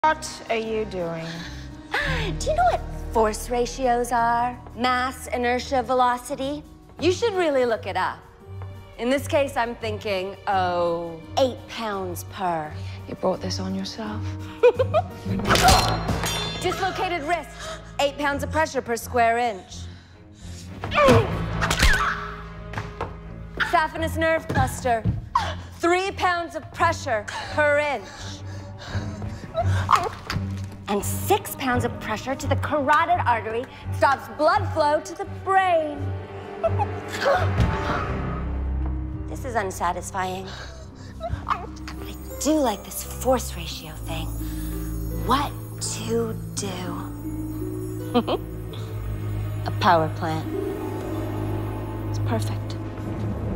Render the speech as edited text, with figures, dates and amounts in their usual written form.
What are you doing? Do you know what force ratios are? Mass, inertia, velocity? You should really look it up. In this case, I'm thinking, 8 pounds per. You brought this on yourself. Dislocated wrist, 8 pounds of pressure per square inch. Saphenous nerve cluster, 3 pounds of pressure per inch. And 6 pounds of pressure to the carotid artery stops blood flow to the brain. This is unsatisfying. But I do like this force ratio thing. What to do? A power plant. It's perfect.